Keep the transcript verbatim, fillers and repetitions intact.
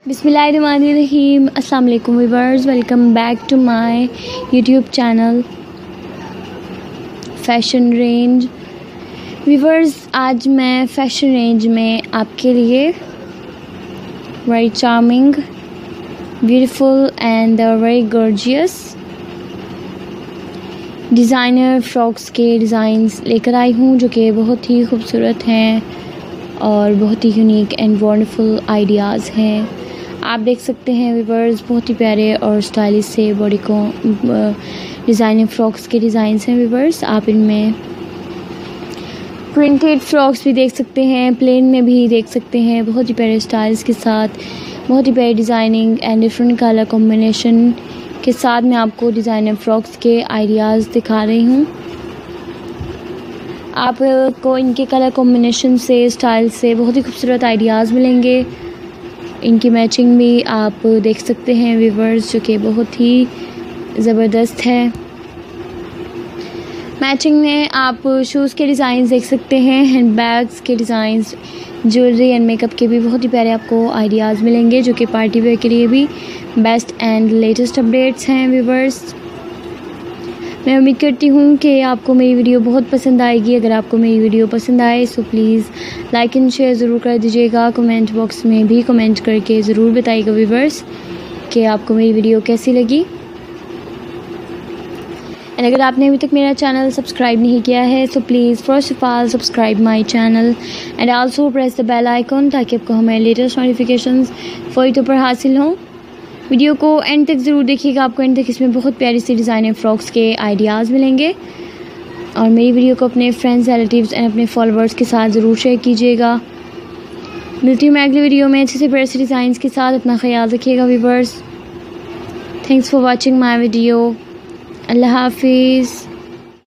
बिस्मिल्लाहिर्रहमानिर्रहीम। अस्सलाम वालेकुम viewers, welcome back to my YouTube channel fashion range. Viewers, आज मैं फ़ैशन रेंज में आपके लिए very charming, beautiful and very gorgeous designer frocks के डिज़ाइंस लेकर आई हूँ, जो कि बहुत ही खूबसूरत हैं और बहुत ही यूनिक एंड वंडरफुल आइडियाज़ हैं। आप देख सकते हैं व्यूअर्स, बहुत ही प्यारे और स्टाइलिश से बॉडी को डिज़ाइनर फ्रॉक्स के डिज़ाइंस हैं व्यूअर्स। आप इनमें प्रिंटेड फ्रॉक्स भी देख सकते हैं, प्लेन में भी देख सकते हैं, बहुत ही प्यारे स्टाइल्स के साथ, बहुत ही प्यारी designing and different colour combination के साथ मैं आपको डिज़ाइनर फ्रॉक्स के आइडियाज़ दिखा रही हूँ। आपको इनके कलर कॉम्बिनेशन से, स्टाइल से बहुत ही खूबसूरत आइडियाज़ मिलेंगे। इनकी मैचिंग भी आप देख सकते हैं व्यूअर्स, जो कि बहुत ही ज़बरदस्त है। मैचिंग में आप शूज़ के डिज़ाइन देख सकते हैं, हैंड बैग्स के डिज़ाइंस, ज्वेलरी एंड मेकअप के भी बहुत ही प्यारे आपको आइडियाज़ मिलेंगे, जो कि पार्टी वेयर के लिए भी बेस्ट एंड लेटेस्ट अपडेट्स हैं व्यूअर्स। मैं उम्मीद करती हूँ कि आपको मेरी वीडियो बहुत पसंद आएगी। अगर आपको मेरी वीडियो पसंद आए so please like and share ज़रूर कर दीजिएगा। कमेंट बॉक्स में भी कमेंट करके ज़रूर बताइएगा व्यूअर्स कि आपको मेरी वीडियो कैसी लगी। एंड अगर आपने अभी तक मेरा चैनल सब्सक्राइब नहीं किया है so please first of all subscribe my channel and also press the bell icon, ताकि आपको हमारे लेटेस्ट नोटिफिकेशंस फ़ौरी तौर पर हासिल हों। वीडियो को एंड तक ज़रूर देखिएगा, आपको एंड तक इसमें बहुत प्यारी सी डिज़ाइनर फ्रॉक्स के आइडियाज़ मिलेंगे। और मेरी वीडियो को अपने फ्रेंड्स, रिलेटिव्स एंड अपने फॉलोअर्स के साथ ज़रूर शेयर कीजिएगा। मिलती हूँ मैं अगली वीडियो में अच्छे से प्यारे से डिज़ाइंस के साथ। अपना ख्याल रखिएगा viewers. Thanks for watching my video. अल्लाह हाफिज़।